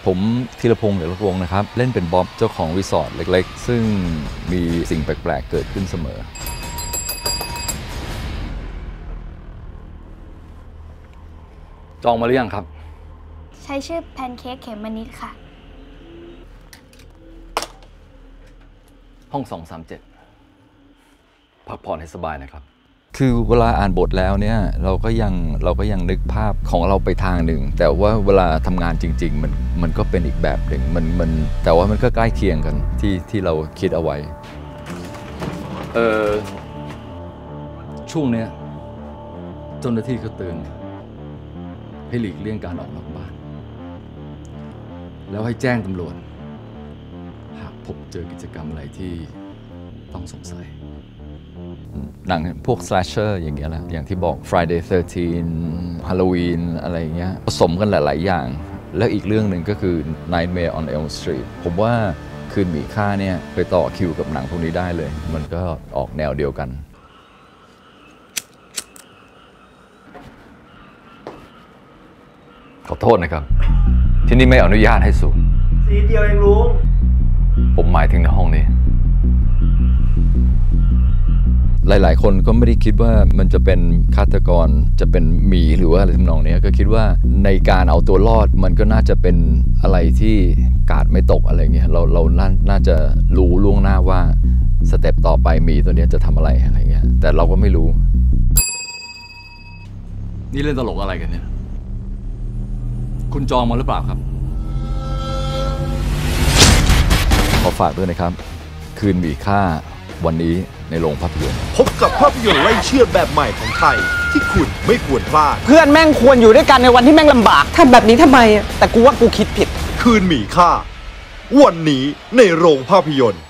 ผมธีรพงษ์เหลือละวงนะครับเล่นเป็นบ๊อบเจ้าของรีสอร์ทเล็กๆซึ่งมีสิ่งแปลกๆเกิดขึ้นเสมอจองมาหรือยังครับใช้ชื่อแพนเค้กเขมมนิดค่ะห้อง237พักผ่อนให้สบายนะครับคือเวลาอ่านบทแล้วเนี่ยเราก็ยังนึกภาพของเราไปทางหนึ่งแต่ว่าเวลาทำงานจริงๆมันก็เป็นอีกแบบหนึ่งมันแต่ว่ามันก็ใกล้เคียงกันที่เราคิดเอาไว้ช่วงเนี้ยเจ้าหน้าที่ก็เตือนให้หลีกเลี่ยงการออกนอกบ้านแล้วให้แจ้งตำรวจหากพบเจอกิจกรรมอะไรที่ต้องสงสัยหนังพวก slasher อย่างเงี้ยแหละอย่างที่บอก Friday 13 Halloween อะไรอย่างเงี้ยผสมกันหลายๆอย่างแล้วอีกเรื่องหนึ่งก็คือ Nightmare on Elm Street ผมว่าคืนหมีค่าเนี่ยไปต่อคิวกับหนังพวกนี้ได้เลยมันก็ออกแนวเดียวกันขอโทษนะครับที่นี่ไม่อนุญาตให้สูบสีเดียวเองลุงผมหมายถึงในห้องนี้หลายๆคนก็ไม่ได้คิดว่ามันจะเป็นฆาตกรจะเป็นหมีหรือว่าอะไรทำนองนี้ก็คิดว่าในการเอาตัวรอดมันก็น่าจะเป็นอะไรที่กาดไม่ตกอะไรเงี้ยเราน่าจะรู้ล่วงหน้าว่าสเต็ปต่อไปหมีตัวนี้จะทำอะไรเงี้ยแต่เราก็ไม่รู้นี่เล่นตลกอะไรกันเนี่ยคุณจองมาหรือเปล่าครับขอฝากด้วยนะครับคืนหมีค่าวันนี้ในโรงภาพยนตร์พบกับภาพยนตร์ไล่เชือดแบบใหม่ของไทยที่คุณไม่ควรพลาดเพื่อนแม่งควรอยู่ด้วยกันในวันที่แม่งลำบากทำแบบนี้ทำไมแต่กูว่ากูคิดผิดคืนหมีค่าวันนี้ในโรงภาพยนตร์